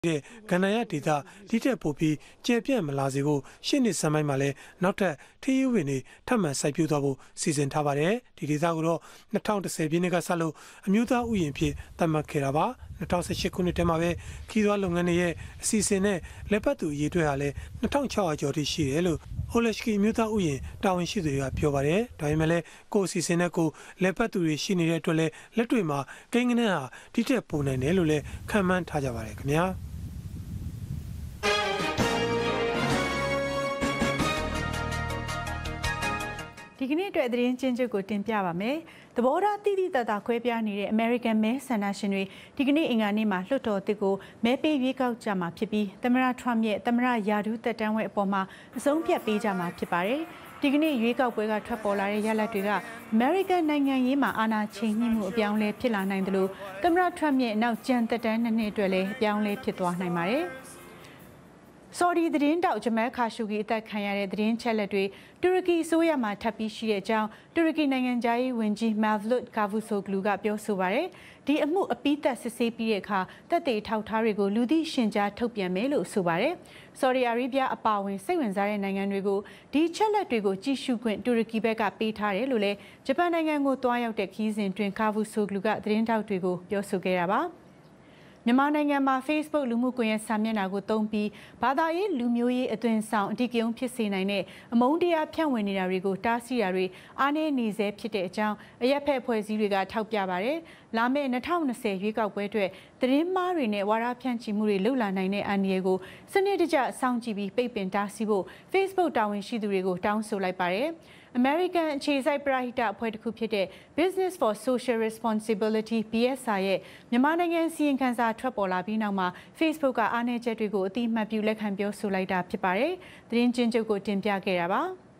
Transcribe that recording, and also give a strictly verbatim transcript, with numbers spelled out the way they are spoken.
တဲ့ကဏ္ဍရဒေသဒီတက်ပို့ပြီးကျေပြန့်မလာစေဖို့ရှစ်နှစ်စံပိုင်းမှာလည်းနောက်ထပ်ထင်းရွဝင်တွေထပ်မံစိုက်ပျိုးသွားဖို့စီစဉ်ထားပါတယ်ဒီဒေသကိုတော့နှစ်ထောင်တစ်ဆယ်ပြည့်နှစ်ကစလို့အမျိုးသားဥယျာဉ်ဖြစ်သတ်မှတ်ခဲ့တာပါနှစ်ထောင်ဆယ်ရှစ်ခုနှစ်ထဲမှာပဲခီးသွွားလုပ်ငန်းတွေရဲ့အစီအစဉ်နဲ့လက်ပတ်သူအရေးအတွက်ဟာလည်းနှစ်ထောင်ခြောက်ရာကျော်ထိရှိတယ်လို့ဟိုလက်ရှိမြို့သားဥယျာဉ်တာဝန်ရှိသူတွေကပြောပါတယ်ဒါပေမဲ့လည်းကိုယ်အစီအစဉ်နဲ့ကိုလက်ပတ်သူတွေရှိနေတဲ့အတွက်လည်းလက်တွေ့မှာကိန်းဂဏန်းဟာတိတက်ပုံနိုင်တယ်လို့လည်းခံမှန်းထားကြပါတယ်ခင်ဗျာဒီကနေ့အတွက်သတင်းချင်းချုပ်ကိုတင်ပြပါမယ်။သဘောထားတိတိတတ်တာခွဲပြားနေတဲ့ American မဲဆန္ဒရှင်တွေဒီကနေ့အင်္ဂါနေ့မှာလွှတ်တော်တစ်ကိုမဲပေးရွေးကောက်ကြမှာဖြစ်ပြီးသမ္မတ Trump ရဲ့သမ္မတယာဒူးသက်တမ်းဝက်အပေါ်မှာအဆုံးဖြတ်ပေးကြမှာဖြစ်ပါတယ်။ဒီကနေ့ရွေးကောက်ပွဲကထွက်ပေါ်လာတဲ့ရလဒ်တွေက American နိုင်ငံရေးမှာအာဏာချိန်ညှိမှုအပြောင်းလဲဖြစ်လာနိုင်တယ်လို့သမ္မတ Trump ရဲ့နောက်ကျန်သက်တမ်းနှစ်နှစ်အတွက်လည်းအပြောင်းလဲဖြစ်သွားနိုင်ပါတယ်။ဆော်ဒီသတင်းတောက်ဂျမက်ခါရှူဂီအသက်ခံရတဲ့သတင်းချက်လက်တွေတူရကီအစိုးရမှထပ်ပြီးရှိတဲ့အကြောင်းတူရကီနိုင်ငံသားရေးဝန်ကြီးမက်ဗလွတ်ကာဗူဆိုဂလူကပြောဆိုပါရယ်ဒီအမှုအပိသက်စစ်ဆေးပြီးတဲ့အခါတပ်တွေထောက်ထားတွေကိုလူသိရှင်ကြားထုတ်ပြန်မယ်လို့ဆိုပါရယ်ဆော်ဒီအာရေဗျအပါအဝင်စိတ်ဝင်စားတဲ့နိုင်ငံတွေကိုဒီချက်လက်တွေကိုကြည့်ရှုခွင့်တူရကီဘက်ကပေးထားတယ်လို့လည်းဂျပန်နိုင်ငံကိုတွားရောက်တဲ့ခီးစဉ်တွင်ကာဗူဆိုဂလူကသတင်းတောက်တွေကိုပြောဆိုခဲ့တာပါမြန်မာနိုင်ငံမှာ Facebook လူမှုကွန်ရက်စာမျက်နှာကိုသုံးပြီးဘာသာရေးလူမျိုးရေးအသွင်ဆောင်အဓိကရုဏ်းဖြစ်စေနိုင်တဲ့အမုန်းတရားဖြန့်ဝေနေတာတွေကိုတားဆီးတာတွေအားနည်းနေစေဖြစ်တဲ့အကြောင်းအရက်ဖက်အဖွဲ့အစည်းတွေကထောက်ပြပါတယ်။လာမယ့်နှစ်ထောင်နှစ်ဆယ်ရွေးကောက်ပွဲအတွက်သတင်းမှားတွေနဲ့ဝါဒဖြန့်ချီမှုတွေလှုပ်လာနိုင်တဲ့အန္တရာယ်ကိုစနစ်တကျစောင့်ကြည့်ပြီးပိတ်ပင်တားဆီးဖို့ Facebook တာဝန်ရှိသူတွေကိုတောင်းဆိုလိုက်ပါတယ်။ American အခြေစိုက်ပရဟိတအဖွဲ့တစ်ခုဖြစ်တဲ့ Business for Social Responsibility ဘီ အက်စ် အာ ရဲ့မြန်မာနိုင်ငံစီရင်ခံစာထွက်ပေါ်လာပြီးနောက်မှာ Facebook ကအားနည်းချက်တွေကိုအတိအမှတ်ပြုလက်ခံပြောဆိုလိုက်တာဖြစ်ပါတယ်။သတင်းချင်းချုပ်ကိုတင်ပြခဲ့တာပါ။